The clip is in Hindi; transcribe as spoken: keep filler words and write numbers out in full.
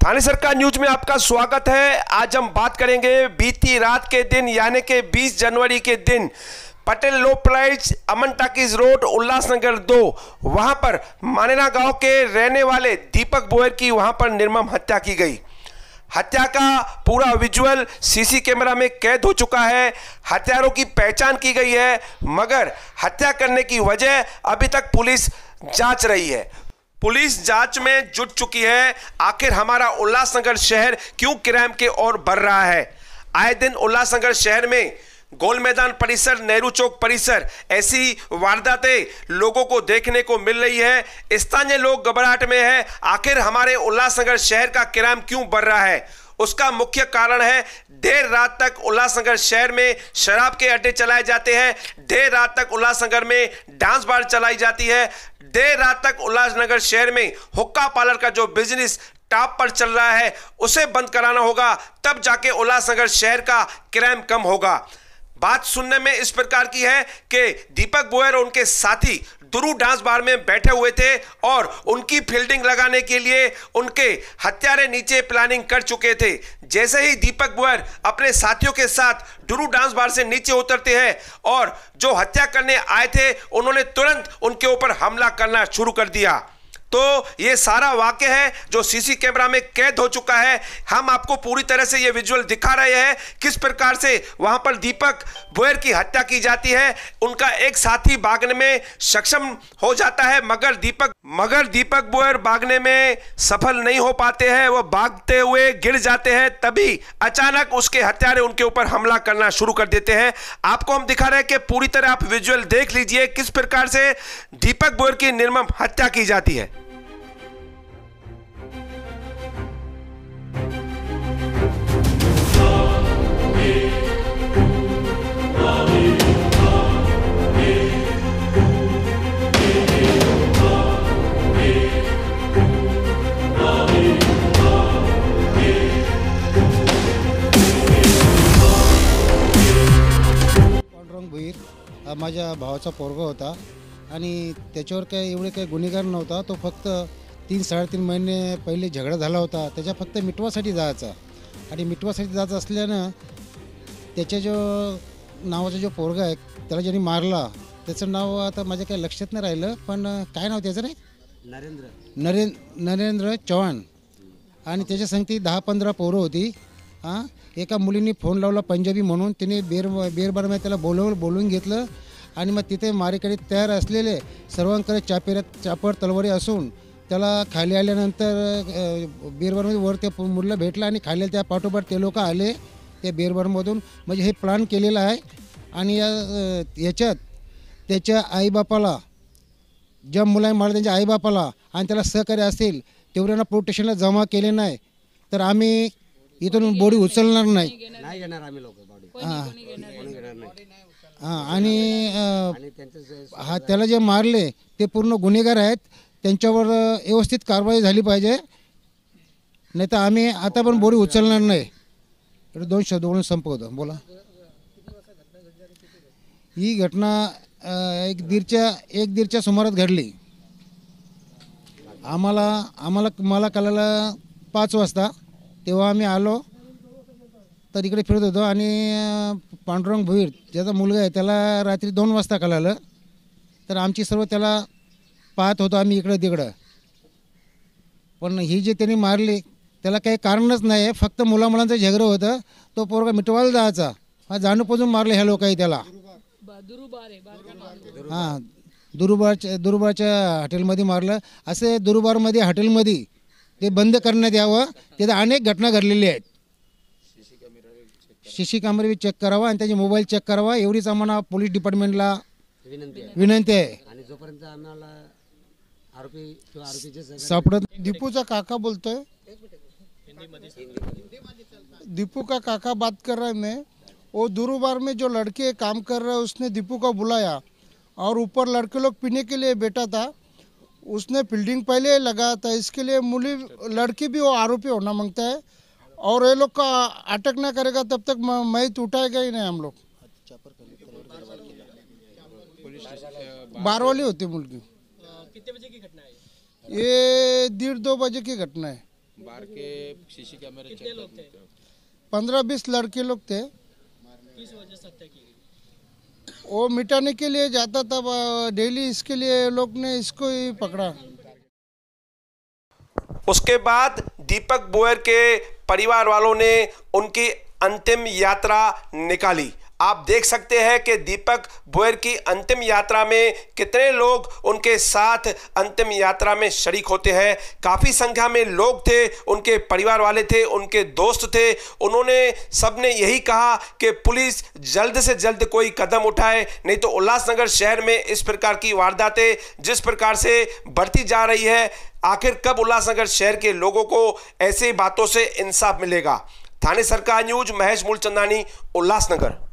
थाने सरकार न्यूज में आपका स्वागत है। आज हम बात करेंगे बीती रात के दिन यानी कि बीस जनवरी के दिन Patel low price Aman talkies road Ulhasnagar दो वहां पर मानेना गांव के रहने वाले दीपक बोयर की वहां पर निर्मम हत्या की गई। हत्या का पूरा विजुअल सीसी कैमरा में कैद हो चुका है। हत्यारों की पहचान की गई है, मगर हत्या करने की वजह अभी तक पुलिस जांच रही है। पुलिस जांच में जुट चुकी है। आखिर हमारा उल्लासनगर शहर क्यों क्राइम के ओर बढ़ रहा है? आए दिन उल्लासनगर शहर में गोल मैदान परिसर, नेहरू चौक परिसर, ऐसी वारदातें लोगों को देखने को मिल रही है। स्थानीय लोग घबराहट में है। आखिर हमारे उल्लासनगर शहर का क्राइम क्यों बढ़ रहा है? उसका मुख्य कारण है देर रात तक उल्लासनगर शहर में शराब के अड्डे चलाए जाते हैं। देर रात तक उल्लासनगर में डांस बार चलाई जाती है। देर रात तक उल्लासनगर शहर में हुक्का पार्लर का जो बिजनेस टॉप पर चल रहा है उसे बंद कराना होगा, तब जाके उल्लासनगर शहर का क्राइम कम होगा। बात सुनने में इस प्रकार की है कि दीपक बोयर और उनके साथी दुरू डांस बार में बैठे हुए थे और उनकी फील्डिंग लगाने के लिए उनके हत्यारे नीचे प्लानिंग कर चुके थे। जैसे ही दीपक बोयर अपने साथियों के साथ दुरू डांस बार से नीचे उतरते हैं और जो हत्या करने आए थे उन्होंने तुरंत उनके ऊपर हमला करना शुरू कर दिया। तो ये सारा वाक्य है जो सीसी कैमरा में कैद हो चुका है। हम आपको पूरी तरह से ये विजुअल दिखा रहे हैं किस प्रकार से वहां पर दीपक बोयर की हत्या की जाती है। उनका एक साथी भागने में सक्षम हो जाता है, मगर दीपक मगर दीपक बोयर भागने में सफल नहीं हो पाते हैं। वो भागते हुए गिर जाते हैं। तभी अचानक उसके हत्यारे उनके ऊपर हमला करना शुरू कर देते हैं। आपको हम दिखा रहे हैं कि पूरी तरह आप विजुअल देख लीजिए किस प्रकार से दीपक बोयर की निर्मम हत्या की जाती है। हा माझ्या भावाचा पोरगा होता आणि त्याच्यावर काही एवढे काही गुन्हेगार नव्हता। तो फक्त तीन साडेतीन महिने पहिले झगडा झाला होता, त्याच्या फक्त मिटवासाठी जायचा आणि मिटवासाठी जायचं असल्यानं त्याच्या जो नावाचा जो पोरगा आहे त्याला ज्यांनी मारला त्याचं नाव आता माझ्या काही लक्षात नाही राहिलं, पण काय नाव त्याचं रे? नरेंद्र नरेंद्र नरेंद्र चव्हाण। आणि त्याच्या संगती दहा पंधरा पोरं होती। हां, एका मुलीने फोन लावला पंजाबी म्हणून, तिने बेर बेरबारमध्ये त्याला बोलवलं बोलवून घेतलं आणि मग तिथे मारेकरी तयार असलेले सर्वांकडे चापेर चापर तलवारी असून त्याला खाली आल्यानंतर बेरबारमध्ये वर त्या मुलीला भेटला आणि खाली त्या पाठोपाठ ते लोक आले त्या बेरबारमधून। म्हणजे हे प्लॅन केलेलं आहे आणि या याच्यात त्याच्या आईबापाला, ज्या मुलाने मारलं त्यांच्या आईबापाला आणि त्याला सहकार्य असेल तेवढ्यांना प्रोटेक्शनला जमा केले नाही तर आम्ही इथून बॉडी उचलणार नाही नाही घेणार आम्ही लोक बॉडी। हां, आणि हा त्याला जे मारले ते पूर्ण गुन्हेगार आहेत, त्यांच्यावर व्यवस्थित कारवाई झाली पाहिजे, नाही तर आम्ही आता पण बॉडी उचलणार नाही। दोन शब्द बोलून संपवतो। बोला। ही घटना एक दीडच्या एक दीडच्या सुमारात घडली। आम्हाला आम्हाला मला कळालं पाच वाजता, तेव्हा आम्ही आलो तर इकडे फिरत होतो आणि पांडुरंग भोईर ज्याचा मुलगा आहे त्याला रात्री दोन वाजता कळालं, तर आमची सर्व त्याला पाहत होतो आम्ही इकडं तिकडं। पण ही जे त्यांनी मारली त्याला काही कारणच नाही आहे, फक्त मुलामुलांचं झगडं होतं। तो पोरगा मिटवायला जायचा, हा जाणूनपासून मारले ह्या लोकांनी त्याला। हां, दुरुबारच्या दुरुबारच्या हॉटेलमध्ये मारलं। असे दुरुबारमध्ये हॉटेलमध्ये ते बंद करण्यात यावं। तिथे अनेक घटना घडलेल्या आहेत। सीसी कॅमेरा चेक करावा आणि त्याचे मोबाईल चेक करावा, एवढीच आम्हाला पोलीस डिपार्टमेंटला विनंती आहे। आणि जोपर्यंत आम्हाला आरोपी किंवा आरोपीचे सापडत। दीपू का काका बोलतोय। दीपू का काका बात कर रहा है मैं। वो दुरुबार में जो लड़के काम कर रहा है उसने दीपू को बुलाया और ऊपर लड़के लोग पीने के लिए बैठा था। उसने फील्डिंग पहले लगा था, इसके लिए मुली लड़की भी वो आरोपी होना मांगता है और ये लोग का अटक ना करेगा तब तक मैच उठाएगा ही नहीं हम लोग। बारह वाली होती मुलगी। कितने बजे की घटना है ये? डेढ़ दो बजे की घटना है। बाहर के सीसी कैमरे चेक करते थे। पंद्रह बीस लड़के लोग थे। किस वजह से हत्या की गई? वो मिटाने के लिए जाता था डेली, इसके लिए लोग ने इसको ही पकड़ा। उसके बाद दीपक बोयर के परिवार वालों ने उनकी अंतिम यात्रा निकाली। आप देख सकते हैं कि दीपक बोयर की अंतिम यात्रा में कितने लोग उनके साथ अंतिम यात्रा में शरीक होते हैं। काफ़ी संख्या में लोग थे, उनके परिवार वाले थे, उनके दोस्त थे। उन्होंने सबने यही कहा कि पुलिस जल्द से जल्द कोई कदम उठाए, नहीं तो उल्लासनगर शहर में इस प्रकार की वारदातें जिस प्रकार से बढ़ती जा रही है, आखिर कब उल्लासनगर शहर के लोगों को ऐसी बातों से इंसाफ मिलेगा। थाने सरकार न्यूज, महेश मूलचंदानी, उल्लासनगर।